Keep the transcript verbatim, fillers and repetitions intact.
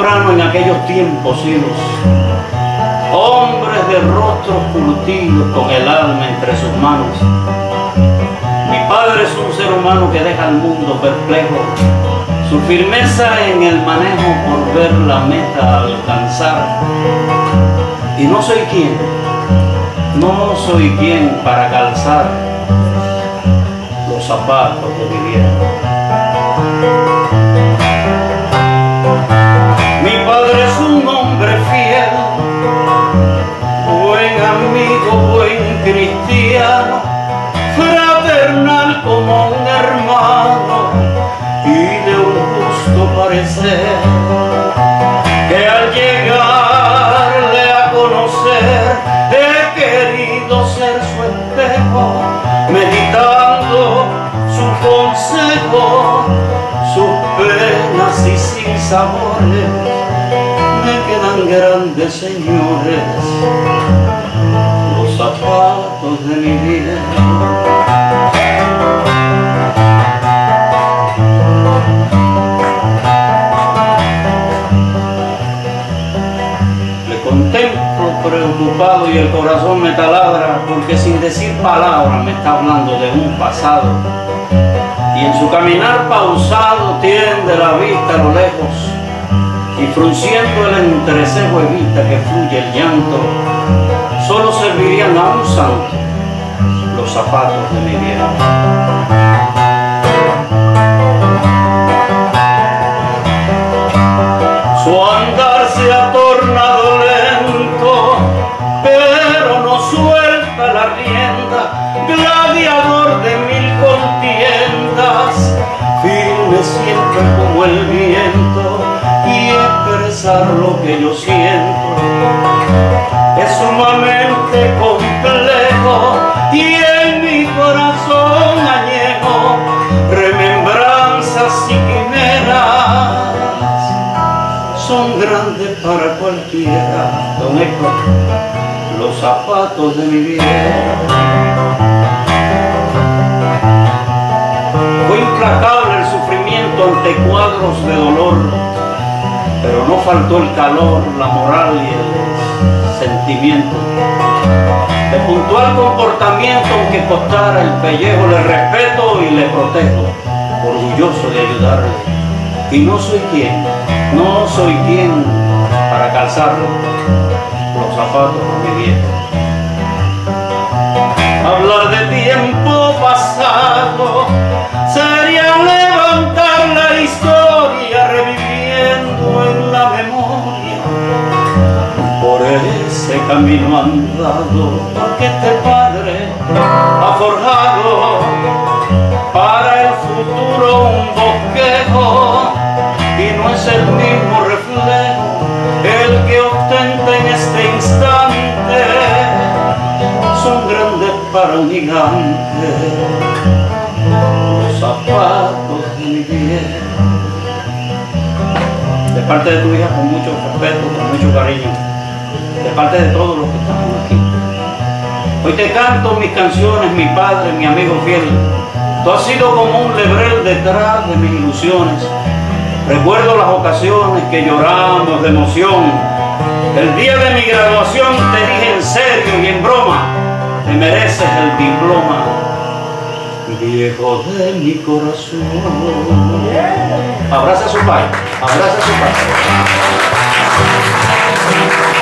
temprano en aquellos tiempos idos, hombres de rostros curtidos con el alma entre sus manos. Mi padre es un ser humano que deja al mundo perplejo, su firmeza en el manejo por ver la meta alcanzar. Y no soy quien, no soy quien para calzar los zapatos de mi viejo. Mi padre es un hombre fiel, buen amigo, buen cristiano, fraternal como un hermano y de un justo parecer, que al llegarle a conocer he querido ser su espejo, meditando su consejo, sus penas y sin sabores me quedan grandes, señores, los zapatos de mi vida. Le contemplo preocupado y el corazón me taladra, porque sin decir palabra me está hablando de un pasado, y en su caminar pausado tiende la vista a lo lejos, y frunciendo el entrecejo evita que fluya el llanto. Solo servirían a un santo los zapatos de mi viejo. Su andar se ha tornado lento, pero no suelta la rienda, gladiador de mil contiendas, firme siempre como el viento, y expresar lo que yo siento es sumamente complejo, y en mi corazón añejo remembranzas y quimeras son grandes para cualquiera. Don Héctor, los zapatos de mi vida. Fue implacable el sufrimiento ante cuadros de dolor, pero no faltó el calor, la moral y el sentimiento. De puntual comportamiento, aunque costara el pellejo, le respeto y le protejo, orgulloso de ayudarle. Y no soy quien, no soy quien para calzarle los zapatos de mi viejo. Hablar de tiempo pasado sería levantar la historia, reviviendo en la memoria por ese camino andado, porque este padre ha forjado para el futuro un bosquejo, y no es el mismo reflejo el que ostenta en este instante, son grandes para un gigante los zapatos de mi viejo. De parte de tu hija, con mucho respeto, con mucho cariño, de parte de todos los que estamos aquí. Hoy te canto mis canciones, mi padre, mi amigo fiel. Tú has sido como un lebrel detrás de mis ilusiones. Recuerdo las ocasiones que lloramos de emoción. El día de mi graduación te dije en serio y en broma: te mereces el diploma, viejo de mi corazón. Abraza a su padre, abraza a su padre.